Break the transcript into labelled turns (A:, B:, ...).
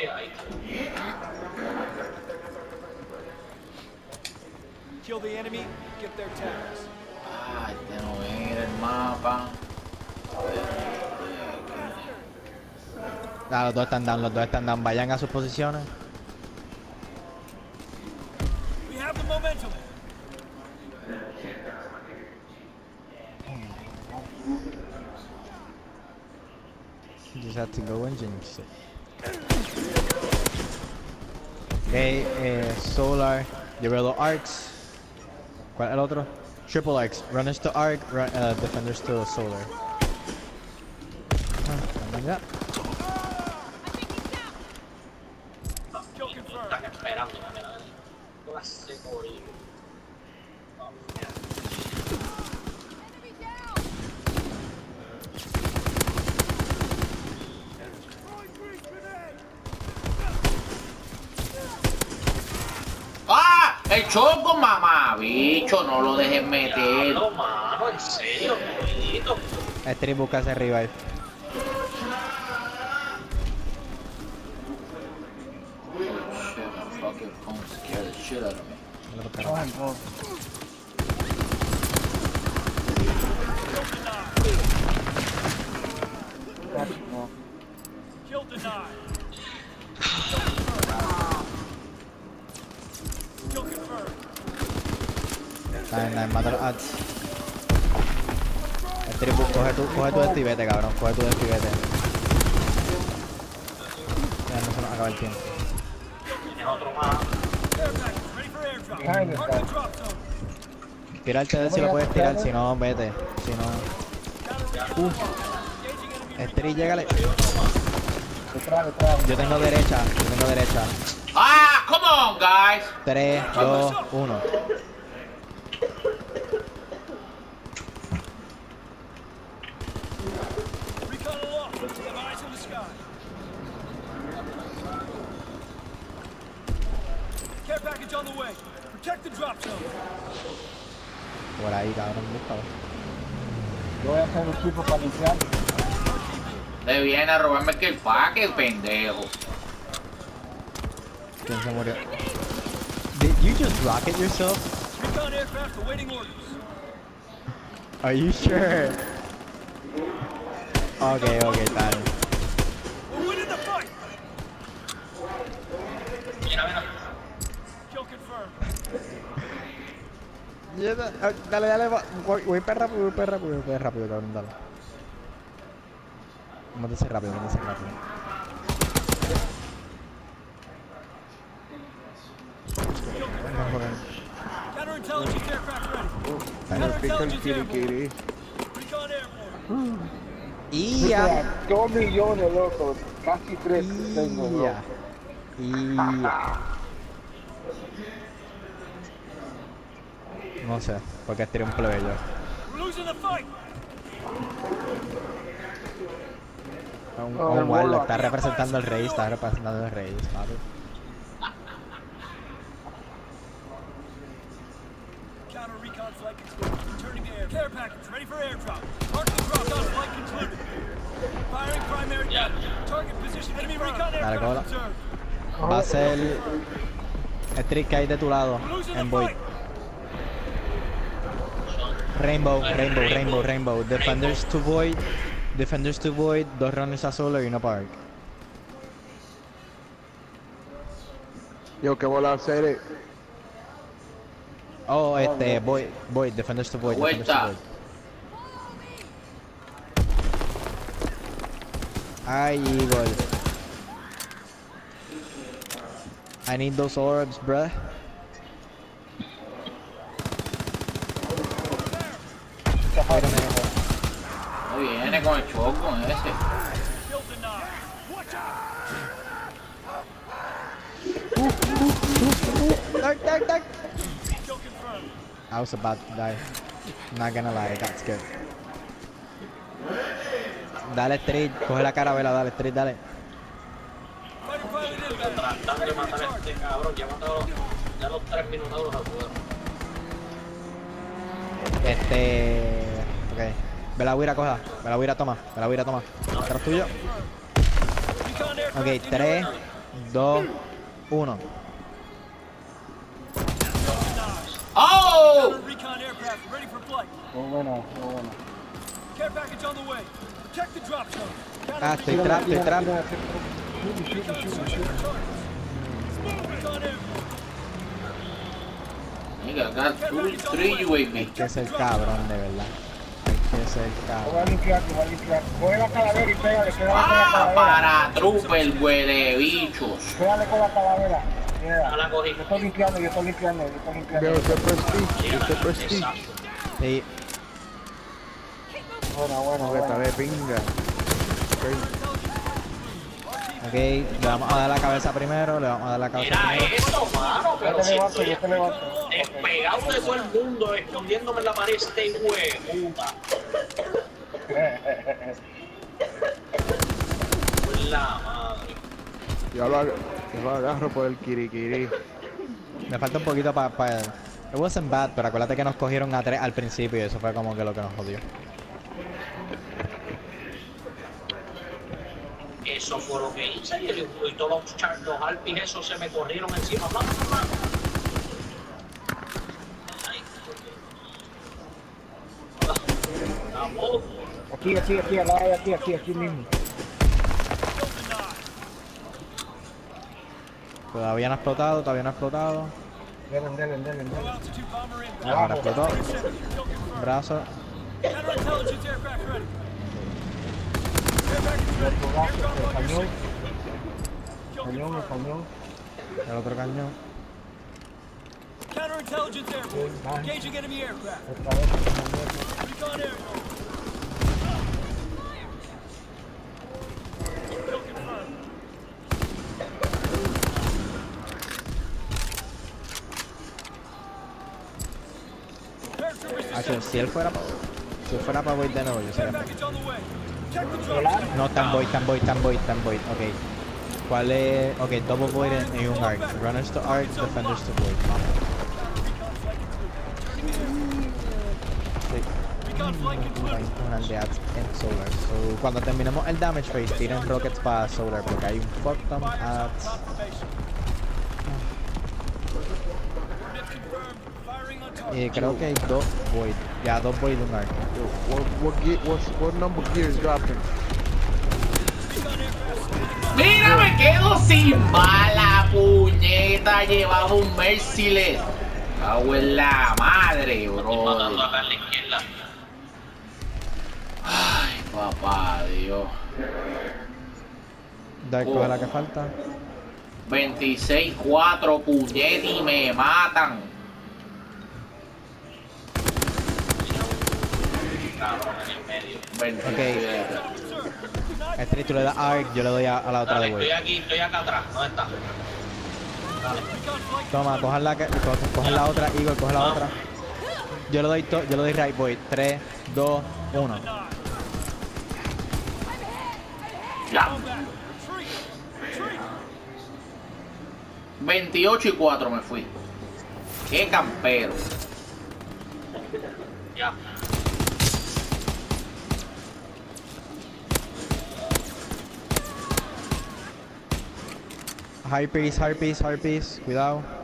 A: Kill the enemy, get their tags.
B: Ay, tengo que ver el mapa.
C: Ah, los dos están down, vayan a sus posiciones.
A: We have the momentum.
C: You just have to go and jinx it. Okay, Solar, llevo arcs. ¿Cuál es el otro? Triple arcs. Runners to arc, defenders to Solar. Ya.
D: Están esperando, clase morir.
B: ¡Ah! ¡El choco, mamá! Bicho, no lo dejes meter.
D: No, mano, en serio, bonito.
C: Este busca ese revive.
B: Fucking phone scared the shit out of me.
A: Kill denied. Kill confirmed.
C: Nine, mata los ads. Este coge tu de y vete, cabrón. Coge tu de y vete. Ya no se nos acaba el tiempo.
D: Tienes otro más.
A: Ready for airdrop. Mark the drop zone.
C: Tirarte de si lo puedes tirar, si no, vete. Si no. Estri, llégale. Yo tengo derecha.
B: ¡Ah! ¡Come on, guys!
C: 3, 2, 1.
A: Recon aloft. We have eyes in the sky. Care package on the way. Protect the drop zone.
C: Por ahí, cabrón, búscalo.
E: Yo voy a hacer un equipo para limpiar.
B: Le viene a robarme el kill pack, pendejo.
C: ¿Quién se murió? Did you just rocket yourself?
A: Recon aircraft awaiting orders.
C: Are you sure? Okay, tal.
A: We're winning the fight.
D: Mira.
A: Kill confirmed.
C: Dale, voy para rápido, cabrón, dale. Mátese rápido.
A: Counterintelligence aircraft ready. Counterintelligence airborne. Recon airborne.
C: Y ya.
E: 2 millones, loco. Casi 3 tengo, loco.
C: No sé, porque estiré un plebeyo.
A: We're losing the fight.
C: Un Warlock, está representando el rey, papi.
A: Counter recon flight concluded. Returning to air. Care package ready for airdrop. Marking drop down flight concluded. Firing primary. Target position. Enemy recon
C: Dale,
A: aircraft
C: cola.
A: observed.
C: Va a ser el trick que hay de tu lado,
A: We're losing
C: en
A: the
C: Void.
A: fight.
C: Rainbow. Defenders to Void, 2 runners a Solar y 1 Park.
E: Yo, ¿qué voy a hacer?
C: Oh, Void, Defenders to Void.
B: Vuelta.
C: Ay, Eagle. I need those orbs, bruh.
B: No viene con el choco ese.
A: Kill denied. Watch out.
C: Dark.
A: Kill confirmed.
C: I was about to die. Not gonna lie, that's good. Dale, Street, coge la carabela, dale, Street, dale.
A: Fighter pilot inbound.
D: Tratando de matar a este cabrón, ya matado ya los 3 minutos a jugar.
C: Ok. Ve la huira, coja. Ve la huira, toma. Atrás tuyo.
A: Recon aircraft
C: Ok,
A: in
C: 3, 2, 1.
B: ¡Oh!
A: Recon aircraft ready for flight.
E: Muy bueno, muy bueno.
A: Care package on the way. Protect the drop zone.
C: Ah, estoy trap, estoy trap.
A: Recon searching for targets. Recon air.
B: Nigga, got 3 UAV.
C: Hay que ser cabrón, de verdad. Hay que ser
E: Voy a
C: cabrón.
E: limpiar, voy a limpiar. Coge la calavera y pégale con la
B: ¡Ah!
E: calavera.
B: Para trooper, huele bichos.
E: Pégale con la calavera. Mira,
D: No la cogí.
E: yo estoy limpiando, yo estoy limpiando, yo estoy limpiando.
C: Sí,
E: Bueno, bueno, bueno.
C: ok. Le vamos a dar la cabeza primero. Le vamos a dar la cabeza
D: Mira
C: primero.
D: eso, mano,
E: Yo
D: pero
E: te
D: si
E: levanto, yo te levanto.
D: despegado de todo el mundo, escondiéndome en la pared, este huevuda. Por la madre.
F: Yo lo agarro por el kirikiri.
C: Me falta un poquito para. It wasn't bad, pero acuérdate que nos cogieron a 3 al principio y eso fue como que lo que nos jodió.
D: Eso fue lo que hice y todos los harpies esos se me corrieron encima. Vamos.
E: Aquí, al lado de aquí mismo.
C: Todavía no ha explotado, todavía no ha explotado.
E: Delen.
A: Altitude bomber in.
C: Ahora explotó. Brazo.
A: Counterintelligence aircraft ready. Care package ready. Airdrop on your
E: Cañón,
A: six. Kill
E: cañón,
A: confirmed.
E: cañón.
C: El otro cañón.
A: Counterintelligence airborne. Engaging enemy aircraft.
E: Otra vez, cañón.
A: Recon airborne. Kill confirmed. Paratroopers
C: Hacho, si él fuera para Void de nuevo, yo
A: Care
C: sería.
A: package on the way. Check the drop zone.
C: No, tan Void. Ok. ¿Cuál es? Ok, double Void y un Arc. Runners to Arc, Defenders to Void. Vamos.
A: Recon flight
C: Sí.
A: concluded.
C: Una aldea en Solar. So, cuando terminemos el damage phase, tiren rockets para Solar porque hay un fuck ton at.
A: Confirmation. Coordinates confirmed. Firing on target.
C: Y creo que hay 2 Void. Ya, 2 Void y un Arc.
F: What number gear is dropping?
A: Recon aircraft standing by.
B: Mira, me quedo sin bala, puñeta. Llevaba un Merciless. Cago en la madre, bro.
D: Matando acá en la izquierda.
B: Ay, papá, Dios.
C: Dark, ¿cuál es la que falta?
B: 26-4, puñeta, y me matan.
D: Cabrón, en el medio.
B: 27.
C: Street, tú le das Arc, yo le doy a la otra de
D: Dale,
C: Void.
D: estoy acá atrás. ¿Dónde está? Dale.
C: Toma, cojan la otra, Eagle, coge la otra. Yo le doy right Void. 3, 2, 1.
B: Ya.
A: Retreat. Retreat.
B: 28-4 me fui. Qué campero.
D: Ya.
C: Harpies, cuidado.